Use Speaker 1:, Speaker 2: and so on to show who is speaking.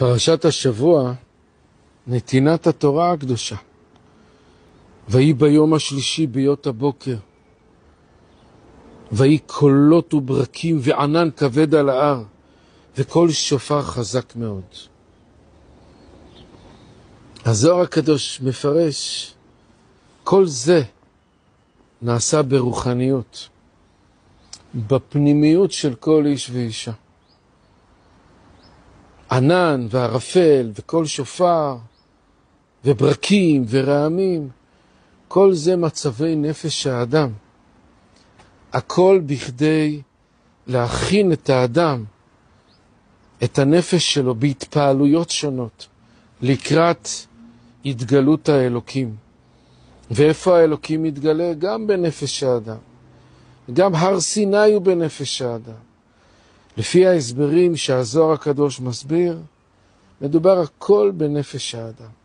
Speaker 1: פרשת השבוע, נתינת התורה הקדושה. ויהי ביום השלישי ביות הבוקר, ויהי קולות וברקים וענן כבד על ההר, וקול שופר חזק מאוד. הזוהר הקדוש מפרש, כל זה נעשה ברוחניות, בפנימיות של כל איש ואישה. ענן וערפל וקול שופר וברקים ורעמים, כל זה מצבי נפש האדם. הכל בכדי להכין את האדם, את הנפש שלו בהתפעלויות שונות, לקראת התגלות האלוקים. ואיפה האלוקים מתגלה? גם בנפש האדם. גם הר סיני הוא בנפש האדם. לפי ההסברים שהזוהר הקדוש מסביר, מדובר הכל בנפש האדם.